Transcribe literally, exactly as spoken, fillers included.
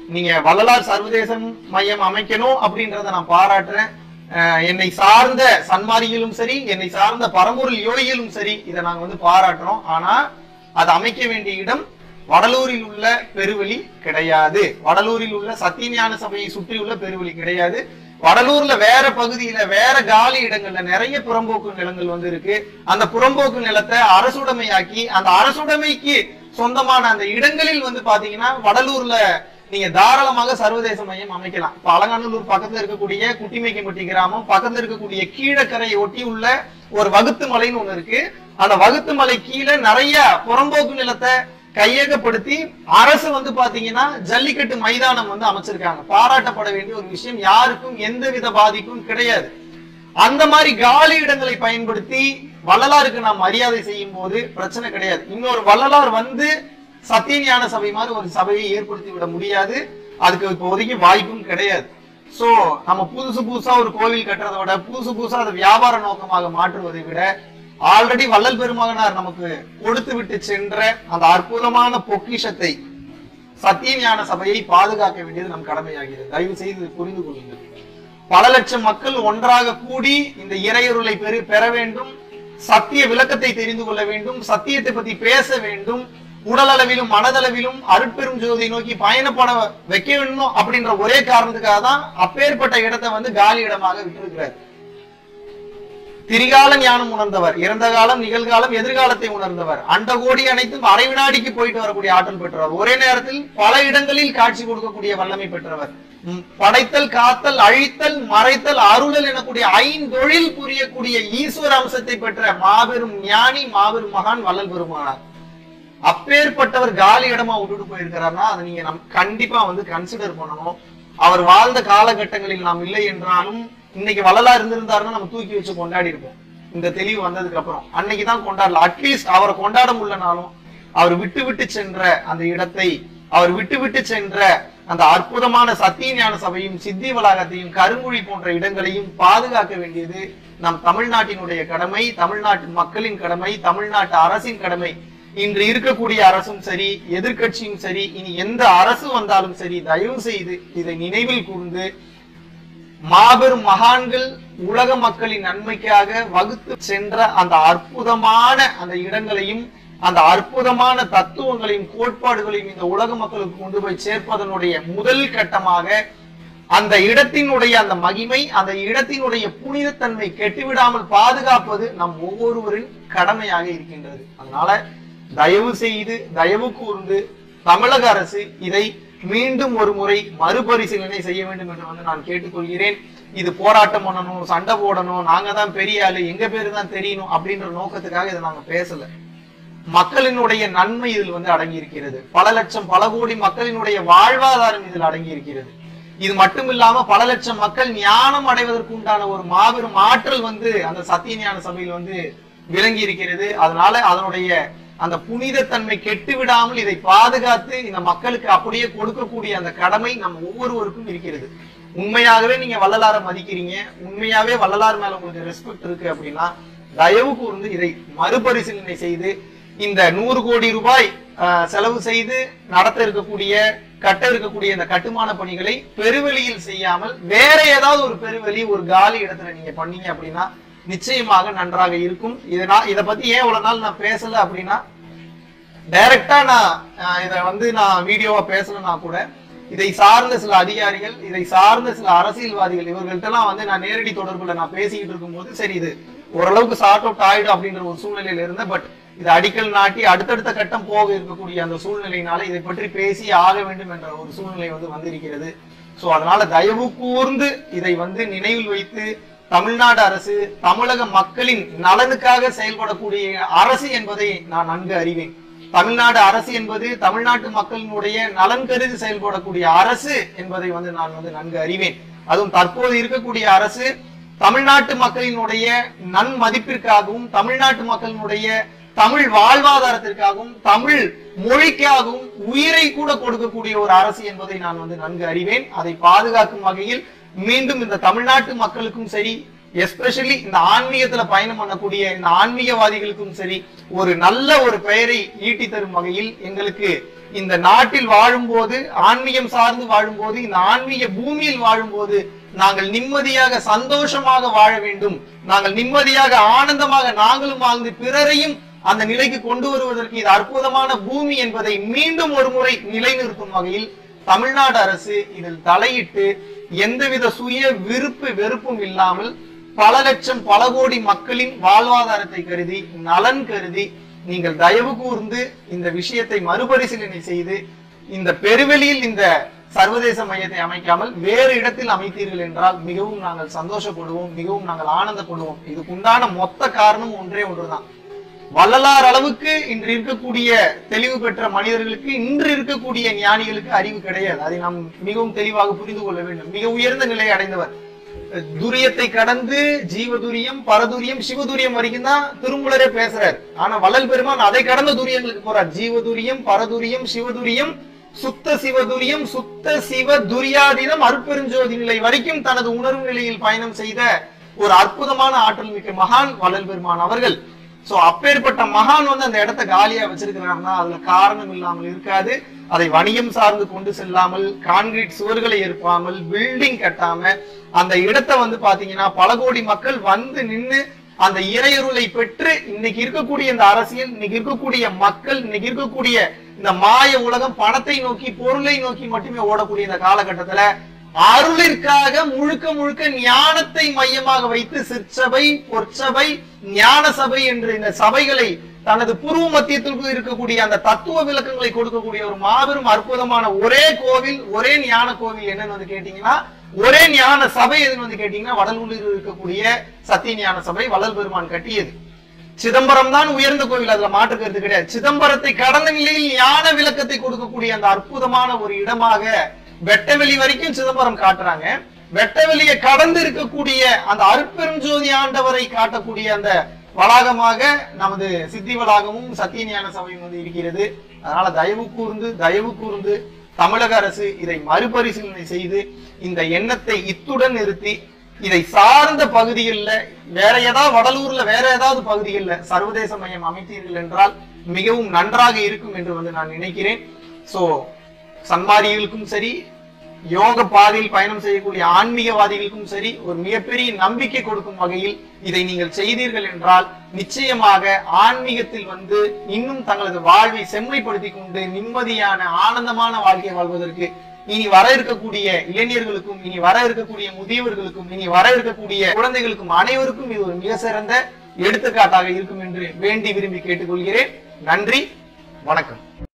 நீங்க வள்ளலார் சர்வதேச மையம் அமைக்கணும் அப்படின்றத நான் பாராட்டுறேன். என்னை சார்ந்த சன்மாரிகளும் சரி, என்னை சார்ந்த பரம்பொருள் யோகிகளும் சரி, இதை நாங்க வந்து பாராட்டுறோம். ஆனா அது அமைக்க வேண்டிய இடம் வடலூரில் உள்ள பெருவெளி கிடையாது. வடலூரில் உள்ள சத்தியஞான சபையை சுற்றியுள்ள பெருவெளி கிடையாது. வடலூர்ல வேற பகுதியில வேற காலி இடங்கள்ல நிறைய புறம்போக்கு நிலங்கள் வந்து இருக்கு. அந்த புறம்போக்கு நிலத்தை அரசுடைமையாக்கி அந்த அரசுடைமைக்கு சொந்தமான அந்த இடங்களில் வந்து பாத்தீங்கன்னா வடலூர்ல நீங்க தாராளமாக சர்வதேச மையம் அமைக்கலாம். இப்ப அலங்காநல்லூர் பக்கத்துல இருக்கக்கூடிய குட்டிமைக்கம்பட்டி கிராமம், பக்கத்துல இருக்கக்கூடிய கீழக்கரையை ஒட்டி உள்ள ஒரு வகுத்து மலைன்னு ஒண்ணு இருக்கு. அந்த வகுத்து மலை கீழே நிறைய புறம்போக்கு நிலத்தை கையகப்படுத்தி அரசு வந்து பாத்தீங்கன்னா ஜல்லிக்கட்டு மைதானம் வந்து அமைச்சிருக்காங்க. பாராட்டப்பட வேண்டிய ஒரு விஷயம். யாருக்கும் எந்த வித பாதிப்பும் கிடையாது. அந்த மாதிரி காலி இடங்களை பயன்படுத்தி வள்ளலாருக்கு நாம் மரியாதை செய்யும் போது பிரச்சனை கிடையாது. இன்னொரு வள்ளலார் வந்து சத்தியஞான சபை மாதிரி ஒரு சபையை ஏற்படுத்தி விட முடியாது. அதுக்கு இப்போதைக்கு வாய்ப்பும் கிடையாது. சோ நம்ம புதுசு புதுசா ஒரு கோவில் கட்டுறதை விட, புதுசு புதுசா அதை வியாபார நோக்கமாக மாற்றுவதை விட, ஆல்ரெடி வள்ளல் பெருமகனார் நமக்கு கொடுத்து விட்டு சென்ற அந்த அற்புதமான பொக்கிஷத்தை சத்தியஞான சபையை பாதுகாக்க வேண்டியது நம் கடமையாகிறது. தயவு செய்து புரிந்து கொள்ளுங்கள். பல லட்சம் மக்கள் ஒன்றாக கூடி இந்த இறையருளை பெரு பெற வேண்டும், சத்திய விளக்கத்தை தெரிந்து கொள்ள வேண்டும், சத்தியத்தை பத்தி பேச வேண்டும், உடல் அளவிலும் மனதளவிலும் அருட்பெரும் ஜோதி நோக்கி பயணப்பட வைக்க வேண்டும் அப்படின்ற ஒரே காரணத்துக்காக தான் அப்பேற்பட்ட இடத்தை வந்து காலி இடமாக விட்டிருக்கிறார். திரிகால ஞானம் உணர்ந்தவர், இறந்த காலம் நிகழ்காலம் எதிர்காலத்தை உணர்ந்தவர், அண்டகோடி அனைத்தும் அரை வினாடிக்கு போயிட்டு வரக்கூடிய ஆற்றல் பெற்றவர், ஒரே நேரத்தில் பல இடங்களில் காட்சி கொடுக்கக்கூடிய வல்லமை பெற்றவர், படைத்தல் காத்தல் அழித்தல் மறைத்தல் அருளல் எனக்கூடிய ஐந்தொழில் புரியக்கூடிய ஈஸ்வர அம்சத்தை பெற்ற மாபெரும் ஞானி, மாபெரும் மகான் வள்ளல் பெருமானார். அப்பேற்பட்டவர் காலி இடமா விட்டுட்டு போயிருக்கிறார்னா அதை நீங்க நம் கண்டிப்பா வந்து கன்சிடர் பண்ணணும். அவர் வாழ்ந்த காலகட்டங்களில் நாம் இல்லை என்றாலும் இன்னைக்கு வள்ளலா இருந்திருந்தாருன்னா நம்ம தூக்கி வச்சு கொண்டாடி இருப்போம். இந்த தெளிவு வந்ததுக்கு அப்புறம் அன்னைக்குதான் கொண்டாடல. அட்லீஸ்ட் அவரை கொண்டாட முடியலனாலும் அவர் விட்டு விட்டு சென்ற அந்த இடத்தை, அவர் விட்டு விட்டு சென்ற அந்த அற்புதமான சத்தியஞான சபையும் சித்தி வளாகத்தையும் கருங்குழி போன்ற இடங்களையும் பாதுகாக்க வேண்டியது நம் தமிழ்நாட்டினுடைய கடமை, தமிழ்நாட்டு மக்களின் கடமை, தமிழ்நாட்டு அரசின் கடமை. இன்று இருக்கக்கூடிய அரசும் சரி, எதிர்கட்சியும் சரி, இனி எந்த அரசு வந்தாலும் சரி, தயவு செய்து இதை நினைவில் கூர்ந்து மாபெரும் மகான்கள் உலக மக்களின் நன்மைக்காக வகுத்து சென்ற அந்த அற்புதமான அந்த இடங்களையும் அந்த அற்புதமான தத்துவங்களையும் கோட்பாடுகளையும் இந்த உலக மக்களுக்கு கொண்டு போய் சேர்ப்பதனுடைய முதல் கட்டமாக அந்த இடத்தினுடைய அந்த மகிமை, அந்த இடத்தினுடைய புனிதத்தன்மை கெட்டுவிடாமல் பாதுகாப்பது நம் ஒவ்வொருவரின் கடமையாக இருக்கின்றது. அதனால தயவு செய்து தயவு கூர்ந்து தமிழக அரசு இதை மீண்டும் ஒரு முறை மறுபரிசீலனை செய்ய வேண்டும் என்று வந்து நான் கேட்டுக்கொள்கிறேன். இது போராட்டம் பண்ணணும், சண்டை போடணும், நாங்க தான் பெரிய ஆளு, எங்க பேரு தான் தெரியணும் அப்படின்ற நோக்கத்துக்காக இதை நாங்க பேசல. மக்களினுடைய நன்மை இதில் வந்து அடங்கி இருக்கிறது. பல லட்சம் பல கோடி மக்களினுடைய வாழ்வாதாரம் இதில் அடங்கி இருக்கிறது. இது மட்டும் இல்லாம பல லட்சம் மக்கள் ஞானம் அடைவதற்கு உண்டான ஒரு மாபெரும் ஆற்றல் வந்து அந்த சத்தியஞான சபையில் வந்து விளங்கி இருக்கிறது. அதனால அதனுடைய அந்த புனிதத்தன்மை கெட்டு விடாமல் இதை பாதுகாத்து இந்த மக்களுக்கு அப்படியே கொடுக்கக்கூடிய அந்த கடமை நம்ம ஒவ்வொருவருக்கும் இருக்கிறது. உண்மையாகவே நீங்க வள்ளலார மதிக்கிறீங்க, உண்மையாவே வள்ளலார் மேல உங்களுக்கு ரெஸ்பெக்ட் இருக்கு அப்படின்னா தயவு கூர்ந்து இதை மறுபரிசீலனை செய்து இந்த நூறு கோடி ரூபாய் செலவு செய்து நடத்த இருக்கக்கூடிய கட்ட இருக்கக்கூடிய இந்த கட்டுமான பணிகளை பெருவெளியில் செய்யாமல் வேற ஏதாவது ஒரு பெருவெளி ஒரு காலி இடத்துல நீங்க பண்ணீங்க அப்படின்னா நிச்சயமாக நன்றாக இருக்கும். இதனால் இதை பத்தி ஏன் இவ்வளவு நாள் நான் பேசல அப்படின்னா, டைரக்டா நான் இதை வந்து நான் வீடியோவா பேசலன்னா கூட இதை சார்ந்த சில அதிகாரிகள், இதை சார்ந்த சில அரசியல்வாதிகள், இவர்கள்ட்ட எல்லாம் வந்து நான் நேரடி தொடர்புல நான் பேசிக்கிட்டு இருக்கும் போது சரி இது ஓரளவுக்கு சார்ட் அவுட் ஆயிடும் அப்படின்ற ஒரு சூழ்நிலையில இருந்த, பட் இது அடிக்கல் நாட்டி அடுத்தடுத்த கட்டம் போக இருக்கக்கூடிய அந்த சூழ்நிலையினால இதை பற்றி பேசி ஆக வேண்டும் என்ற ஒரு சூழ்நிலை வந்து வந்திருக்கிறது. சோ அதனால தயவு கூர்ந்து இதை வந்து நினைவில் வைத்து தமிழ்நாடு அரசு தமிழக மக்களின் நலனுக்காக செயல்படக்கூடிய அரசு என்பதை நான் நன்கு அறிவேன். தமிழ்நாடு அரசு என்பது தமிழ்நாட்டு மக்களினுடைய நலன் கருதி செயல்படக்கூடிய அரசு என்பதை வந்து நான் வந்து நன்கு அறிவேன். அதுவும் தற்போது இருக்கக்கூடிய அரசு தமிழ்நாட்டு மக்களினுடைய நன்மதிப்பிற்காகவும் தமிழ்நாட்டு மக்களினுடைய தமிழ் வாழ்வாதாரத்திற்காகவும் தமிழ் மொழிக்காகவும் உயிரை கூட கொடுக்கக்கூடிய ஒரு அரசு என்பதை நான் வந்து நன்கு அறிவேன். அதை பாதுகாக்கும் வகையில் மீண்டும் இந்த தமிழ்நாட்டு மக்களுக்கும் சரி, எஸ்பெஷலி இந்த ஆன்மீகத்துல பயணம் பண்ணக்கூடிய இந்த ஆன்மீகவாதிகளுக்கும் சரி ஒரு நல்ல ஒரு பெயரை ஈட்டி தரும் வகையில் எங்களுக்கு இந்த நாட்டில் வாழும்போது, ஆன்மீகம் சார்ந்து வாழும்போது, இந்த ஆன்மீக பூமியில் வாழும்போது நாங்கள் நிம்மதியாக சந்தோஷமாக வாழ வேண்டும், நாங்கள் நிம்மதியாக ஆனந்தமாக நாங்களும் வாழ்ந்து பிறரையும் அந்த நிலைக்கு கொண்டு வருவதற்கு இது அற்புதமான பூமி என்பதை மீண்டும் ஒரு முறை நிலைநிறுத்தும் வகையில் தமிழ்நாடு அரசு இதில் தலையிட்டு எந்தவித சுய விருப்பு வெறுப்பும் இல்லாமல் பல லட்சம் பல கோடி மக்களின் வாழ்வாதாரத்தை கருதி, நலன் கருதி நீங்கள் தயவு கூர்ந்து இந்த விஷயத்தை மறுபரிசீலனை செய்து இந்த பெருவெளியில் இந்த சர்வதேச மையத்தை அமைக்காமல் வேறு இடத்தில் அமைத்தீர்கள் என்றால் மிகவும் நாங்கள் சந்தோஷப்படுவோம், மிகவும் நாங்கள் ஆனந்தப்படுவோம். இதுக்குண்டான மொத்த காரணம் ஒன்றே ஒன்றுதான். வள்ளலார் அளவுக்கு இன்று இருக்கக்கூடிய தெளிவு பெற்ற மனிதர்களுக்கு, இன்று இருக்கக்கூடிய ஞானிகளுக்கு அறிவு கிடையாது. அதை நாம் மிகவும் தெளிவாக புரிந்து கொள்ள வேண்டும். மிக உயர்ந்த நிலையை அடைந்தவர். துரியத்தை கடந்து ஜீவதுரியம், பரதுரியம், சிவதுரியம் வரைக்கும் தான் திருமூலரே பேசுறார். ஆனா வள்ளல் பெருமான் அதை கடந்த துரியங்களுக்கு போறார். ஜீவதுரியம், பரதுரியம், சிவதுரியம், சுத்த சிவதுரியம், சுத்த சிவ துரியாதீனம், அருட்பெருஞ்சோதி நிலை வரைக்கும் தனது உணர்வு நிலையில் பயணம் செய்த ஒரு அற்புதமான ஆற்றல் மிக்க மகான் வள்ளல் பெருமான் அவர்கள். சோ அப்பேற்பட்ட மகான் வந்து அந்த இடத்தை காலியா வச்சிருக்கிறாருன்னா அதுல காரணம் இல்லாமல் இருக்காது. அதை வணிகம் சார்ந்து கொண்டு செல்லாமல், கான்கிரீட் சுவர்களை எழுப்பாமல், பில்டிங் கட்டாம அந்த இடத்தை வந்து பாத்தீங்கன்னா பல கோடி மக்கள் வந்து நின்று அந்த இறையருளை பெற்று இன்னைக்கு இருக்கக்கூடிய இந்த அரசியல், இன்னைக்கு இருக்கக்கூடிய மக்கள், இன்னைக்கு இருக்கக்கூடிய இந்த மாய உலகம் பணத்தை நோக்கி, பொருளை நோக்கி மட்டுமே ஓடக்கூடிய இந்த காலகட்டத்துல அருளிற்காக முழுக்க முழுக்க ஞானத்தை மையமாக வைத்து சிற்சபை, பொற்சபை, ஞான சபை என்று இந்த சபைகளை தனது பூர்வ மத்தியத்திற்கு இருக்கக்கூடிய அந்த தத்துவ விளக்கங்களை கொடுக்கக்கூடிய ஒரு மாபெரும் அற்புதமான ஒரே கோவில், ஒரே ஞான கோவில் என்னன்னு வந்து கேட்டீங்கன்னா, ஒரே ஞான சபை எதுன்னு வந்து கேட்டீங்கன்னா வடலூரில் இருக்கக்கூடிய சத்திய ஞான சபை வள்ளல் பெருமான் கட்டியது. சிதம்பரம் தான் உயர்ந்த கோவில், அதுல மாற்று கருத்து கிடையாது. சிதம்பரத்தை கடந்த நிலையில் ஞான விளக்கத்தை கொடுக்கக்கூடிய அந்த அற்புதமான ஒரு இடமாக வெட்டவெளி வரைக்கும் சிதம்பரம் காட்டுறாங்க. வெட்டவெளியை கடந்து இருக்கக்கூடிய அந்த அருட்பெரும் ஜோதி ஆண்டவரை காட்டக்கூடிய அந்த வளாகமாக நமது சித்தி வளாகமும் சத்திய ஞான சபையும் வந்து இருக்கிறது. அதனால தயவு கூர்ந்து தயவு கூர்ந்து தமிழக அரசு இதை மறுபரிசீலனை செய்து இந்த எண்ணத்தை இத்துடன் நிறுத்தி, இதை சார்ந்த பகுதிகளில் வேற ஏதாவது வடலூர்ல வேற ஏதாவது பகுதிகளில் சர்வதேச மையம் அமைத்தீர்கள் என்றால் மிகவும் நன்றாக இருக்கும் என்று வந்து நான் நினைக்கிறேன். சோ சன்மாரிகளுக்கும் சரி, யோக பாதையில் பயணம் செய்யக்கூடிய ஆன்மீகவாதிகளுக்கும் சரி ஒரு மிகப்பெரிய நம்பிக்கை கொடுக்கும் வகையில் இதை நீங்கள் செய்தீர்கள் என்றால் நிச்சயமாக ஆன்மீகத்தில் வந்து இன்னும் தங்களது வாழ்வை செம்மைப்படுத்திக் கொண்டு நிம்மதியான ஆனந்தமான வாழ்க்கை வாழ்வதற்கு இனி வர இருக்கக்கூடிய இளைஞர்களுக்கும், இனி வர இருக்கக்கூடிய முதியவர்களுக்கும், இனி வர இருக்கக்கூடிய குழந்தைகளுக்கும் அனைவருக்கும் இது ஒரு மிக சிறந்த எடுத்துக்காட்டாக இருக்கும் என்று வேண்டி விரும்பி கேட்டுக்கொள்கிறேன். நன்றி, வணக்கம்.